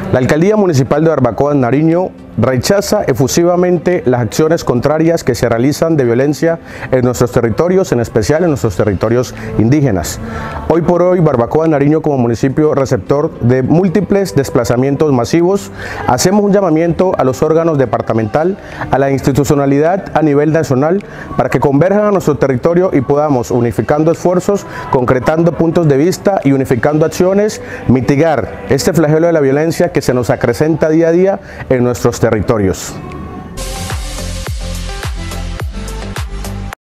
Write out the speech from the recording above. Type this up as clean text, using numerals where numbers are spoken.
La Alcaldía Municipal de Barbacoas, Nariño, rechaza efusivamente las acciones contrarias que se realizan de violencia en nuestros territorios, en especial en nuestros territorios indígenas. Hoy por hoy, Barbacoas, Nariño, como municipio receptor de múltiples desplazamientos masivos, hacemos un llamamiento a los órganos departamental, a la institucionalidad a nivel nacional, para que converjan a nuestro territorio y podamos, unificando esfuerzos, concretando puntos de vista y unificando acciones, mitigar este flagelo de la violencia que se nos acrecenta día a día en nuestros territorios.